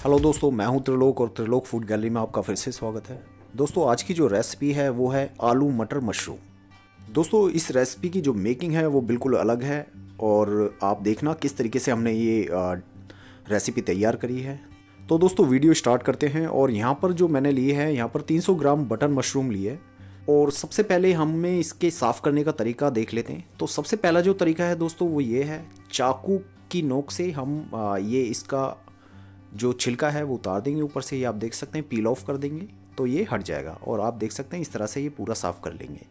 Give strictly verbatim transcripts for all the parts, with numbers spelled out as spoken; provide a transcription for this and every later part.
Hello दोस्तों, मैं हूं त्रिलोक और त्रिलोक फूड गैलरी में आपका फिर से स्वागत है। दोस्तों, आज की जो रेसिपी है वो है आलू मटर मशरूम। दोस्तों, इस रेसिपी की जो मेकिंग है वो बिल्कुल अलग है और आप देखना किस तरीके से हमने ये रेसिपी तैयार करी है। तो दोस्तों, वीडियो स्टार्ट करते हैं। और यहाँ पर जो मैंने लिए हैं, यहाँ पर तीन सौ ग्राम बटन मशरूम लिए। और सबसे पहले हमें इसके साफ़ करने का तरीका देख लेते हैं। तो सबसे पहला जो तरीका है दोस्तों वो ये है, चाकू की नोक से हम ये इसका जो छिलका है वो उतार देंगे। ऊपर से ये आप देख सकते हैं पील ऑफ कर देंगे तो ये हट जाएगा। और आप देख सकते हैं इस तरह से ये पूरा साफ़ कर लेंगे।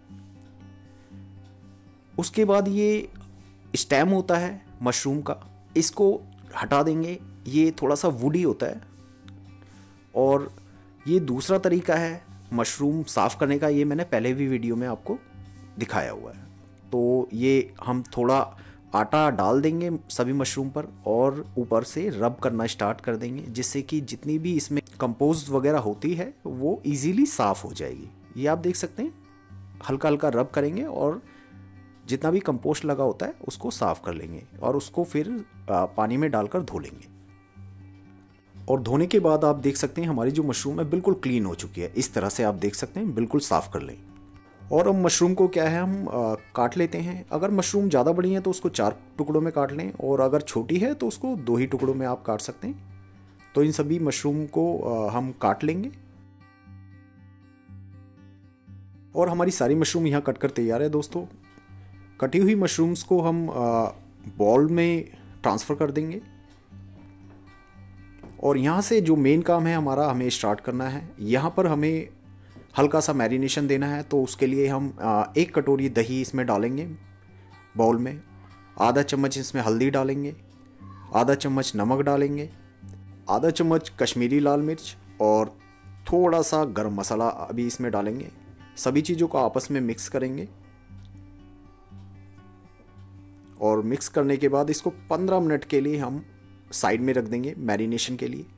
उसके बाद ये स्टेम होता है मशरूम का, इसको हटा देंगे। ये थोड़ा सा वुडी होता है। और ये दूसरा तरीका है मशरूम साफ़ करने का, ये मैंने पहले भी वीडियो में आपको दिखाया हुआ है। तो ये हम थोड़ा आटा डाल देंगे सभी मशरूम पर और ऊपर से रब करना स्टार्ट कर देंगे, जिससे कि जितनी भी इसमें कंपोस्ट वगैरह होती है वो इजीली साफ़ हो जाएगी। ये आप देख सकते हैं, हल्का हल्का रब करेंगे और जितना भी कंपोस्ट लगा होता है उसको साफ़ कर लेंगे और उसको फिर पानी में डालकर धो लेंगे। और धोने के बाद आप देख सकते हैं हमारी जो मशरूम है बिल्कुल क्लीन हो चुकी है। इस तरह से आप देख सकते हैं, बिल्कुल साफ़ कर लें। और अब मशरूम को क्या है, हम आ, काट लेते हैं। अगर मशरूम ज़्यादा बड़ी है तो उसको चार टुकड़ों में काट लें, और अगर छोटी है तो उसको दो ही टुकड़ों में आप काट सकते हैं। तो इन सभी मशरूम को आ, हम काट लेंगे। और हमारी सारी मशरूम यहाँ कट कर तैयार है। दोस्तों, कटी हुई मशरूम्स को हम बॉल में ट्रांसफ़र कर देंगे। और यहाँ से जो मेन काम है हमारा, हमें स्टार्ट करना है। यहाँ पर हमें हल्का सा मैरिनेशन देना है। तो उसके लिए हम एक कटोरी दही इसमें डालेंगे बाउल में। आधा चम्मच इसमें हल्दी डालेंगे, आधा चम्मच नमक डालेंगे, आधा चम्मच कश्मीरी लाल मिर्च और थोड़ा सा गरम मसाला अभी इसमें डालेंगे। सभी चीज़ों को आपस में मिक्स करेंगे। और मिक्स करने के बाद इसको पंद्रह मिनट के लिए हम साइड में रख देंगे मैरिनेशन के लिए।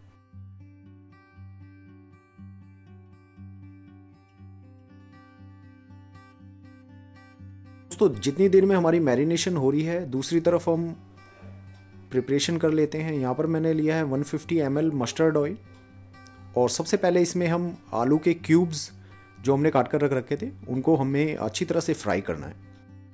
दोस्तों, जितनी देर में हमारी मैरिनेशन हो रही है, दूसरी तरफ हम प्रिपरेशन कर लेते हैं। यहाँ पर मैंने लिया है एक सौ पचास एम एल मस्टर्ड ऑयल। और सबसे पहले इसमें हम आलू के क्यूब्स जो हमने काट कर रख रखे थे उनको हमें अच्छी तरह से फ्राई करना है।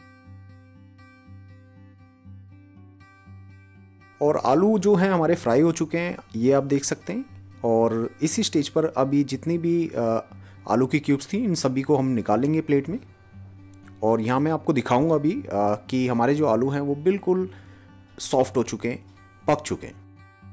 और आलू जो हैं हमारे फ्राई हो चुके हैं, ये आप देख सकते हैं। और इसी स्टेज पर अभी जितनी भी आलू की क्यूब्स थी इन सभी को हम निकालेंगे प्लेट में। और यहाँ मैं आपको दिखाऊंगा अभी आ, कि हमारे जो आलू हैं वो बिल्कुल सॉफ्ट हो चुके हैं, पक चुके हैं।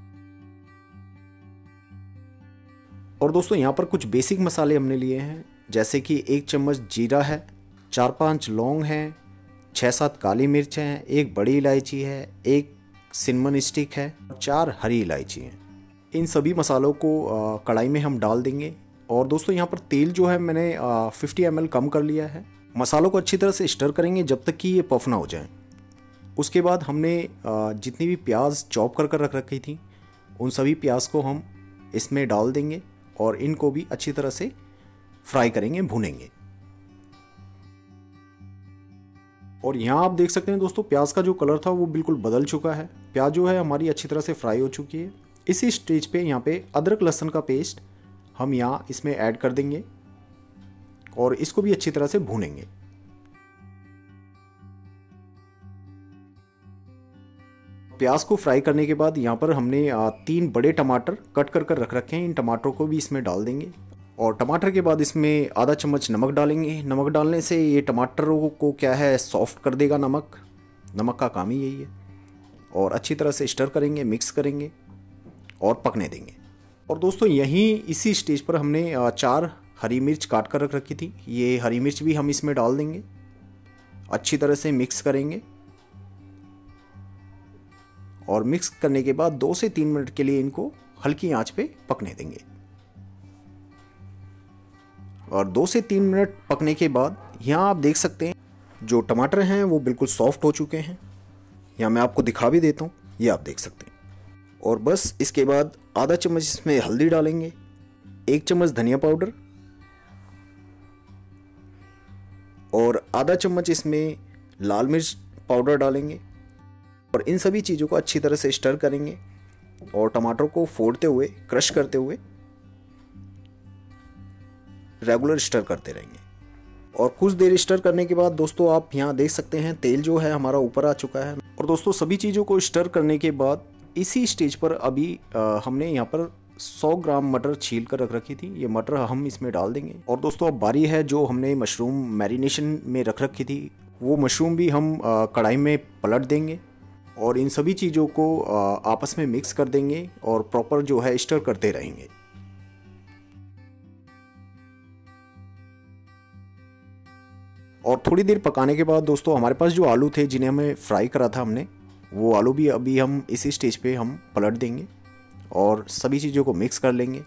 और दोस्तों, यहाँ पर कुछ बेसिक मसाले हमने लिए हैं, जैसे कि एक चम्मच जीरा है, चार पांच लौंग हैं, छः सात काली मिर्च हैं, एक बड़ी इलायची है, एक सिनेमन स्टिक है, चार हरी इलायची हैं। इन सभी मसालों को कढ़ाई में हम डाल देंगे। और दोस्तों, यहाँ पर तेल जो है मैंने पचास एम एल कम कर लिया है। मसालों को अच्छी तरह से स्टर करेंगे जब तक कि ये पफ ना हो जाए। उसके बाद हमने जितनी भी प्याज चॉप कर कर रख रखी थी उन सभी प्याज को हम इसमें डाल देंगे और इनको भी अच्छी तरह से फ्राई करेंगे, भूनेंगे। और यहाँ आप देख सकते हैं दोस्तों, प्याज का जो कलर था वो बिल्कुल बदल चुका है। प्याज जो है हमारी अच्छी तरह से फ्राई हो चुकी है। इसी स्टेज पे यहाँ पे अदरक लहसुन का पेस्ट हम यहाँ इसमें ऐड कर देंगे और इसको भी अच्छी तरह से भूनेंगे। प्याज को फ्राई करने के बाद यहाँ पर हमने तीन बड़े टमाटर कट कर कर रख रखे हैं, इन टमाटरों को भी इसमें डाल देंगे। और टमाटर के बाद इसमें आधा चम्मच नमक डालेंगे। नमक डालने से ये टमाटरों को क्या है, सॉफ्ट कर देगा। नमक नमक का काम ही यही है। और अच्छी तरह से स्टर करेंगे, मिक्स करेंगे और पकने देंगे। और दोस्तों, यहीं इसी स्टेज पर हमने चार हरी मिर्च काट कर रख रखी थी, ये हरी मिर्च भी हम इसमें डाल देंगे। अच्छी तरह से मिक्स करेंगे और मिक्स करने के बाद दो से तीन मिनट के लिए इनको हल्की आंच पे पकने देंगे। और दो से तीन मिनट पकने के बाद यहाँ आप देख सकते हैं जो टमाटर हैं वो बिल्कुल सॉफ्ट हो चुके हैं। यहाँ मैं आपको दिखा भी देता हूँ, ये आप देख सकते हैं। और बस इसके बाद आधा चम्मच इसमें हल्दी डालेंगे, एक चम्मच धनिया पाउडर और आधा चम्मच इसमें लाल मिर्च पाउडर डालेंगे। और इन सभी चीज़ों को अच्छी तरह से स्टर करेंगे और टमाटर को फोड़ते हुए, क्रश करते हुए रेगुलर स्टर करते रहेंगे। और कुछ देर स्टर करने के बाद दोस्तों आप यहाँ देख सकते हैं तेल जो है हमारा ऊपर आ चुका है। और दोस्तों सभी चीज़ों को स्टर करने के बाद इसी स्टेज पर अभी आ, हमने यहाँ पर सौ ग्राम मटर छील कर रख रखी थी, ये मटर हम इसमें डाल देंगे। और दोस्तों अब बारी है जो हमने मशरूम मैरिनेशन में रख रखी थी वो मशरूम भी हम कढ़ाई में पलट देंगे और इन सभी चीज़ों को आ, आपस में मिक्स कर देंगे और प्रॉपर जो है स्टर करते रहेंगे। और थोड़ी देर पकाने के बाद दोस्तों हमारे पास जो आलू थे जिन्हें हमें फ्राई करा था हमने, वो आलू भी अभी हम इसी स्टेज पे हम पलट देंगे और सभी चीज़ों को मिक्स कर लेंगे।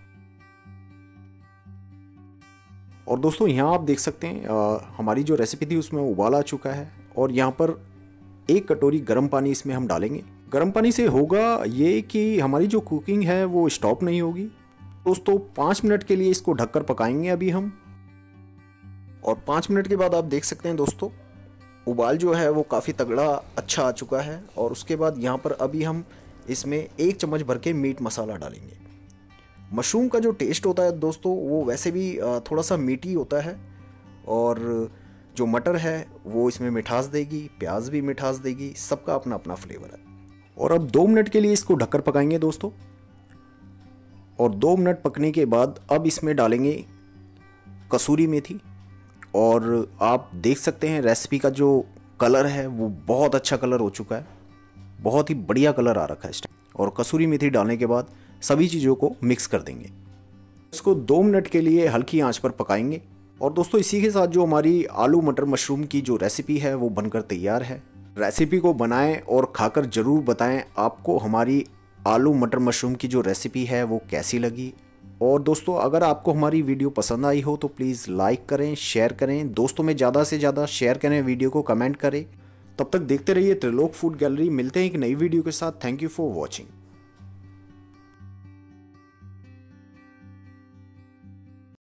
और दोस्तों यहाँ आप देख सकते हैं आ, हमारी जो रेसिपी थी उसमें उबाल आ चुका है और यहाँ पर एक कटोरी गर्म पानी इसमें हम डालेंगे। गर्म पानी से होगा ये कि हमारी जो कुकिंग है वो स्टॉप नहीं होगी। दोस्तों पाँच मिनट के लिए इसको ढककर पकाएंगे अभी हम। और पाँच मिनट के बाद आप देख सकते हैं दोस्तों उबाल जो है वो काफ़ी तगड़ा अच्छा आ चुका है। और उसके बाद यहाँ पर अभी हम इसमें एक चम्मच भर के मीट मसाला डालेंगे। मशरूम का जो टेस्ट होता है दोस्तों वो वैसे भी थोड़ा सा मीठी होता है और जो मटर है वो इसमें मिठास देगी, प्याज भी मिठास देगी, सबका अपना अपना फ्लेवर है। और अब दो मिनट के लिए इसको ढककर पकाएंगे दोस्तों। और दो मिनट पकने के बाद अब इसमें डालेंगे कसूरी मेथी। और आप देख सकते हैं रेसिपी का जो कलर है वो बहुत अच्छा कलर हो चुका है, बहुत ही बढ़िया कलर आ रखा है इस टाइम। और कसूरी मेथी डालने के बाद सभी चीज़ों को मिक्स कर देंगे। इसको दो मिनट के लिए हल्की आंच पर पकाएंगे। और दोस्तों इसी के साथ जो हमारी आलू मटर मशरूम की जो रेसिपी है वो बनकर तैयार है। रेसिपी को बनाएं और खाकर ज़रूर बताएं आपको हमारी आलू मटर मशरूम की जो रेसिपी है वो कैसी लगी। और दोस्तों अगर आपको हमारी वीडियो पसंद आई हो तो प्लीज़ लाइक करें, शेयर करें, दोस्तों में ज़्यादा से ज़्यादा शेयर करें वीडियो को, कमेंट करें। तब तक देखते रहिए त्रिलोक फूड गैलरी। मिलते हैं एक नई वीडियो के साथ। Thank you for watching.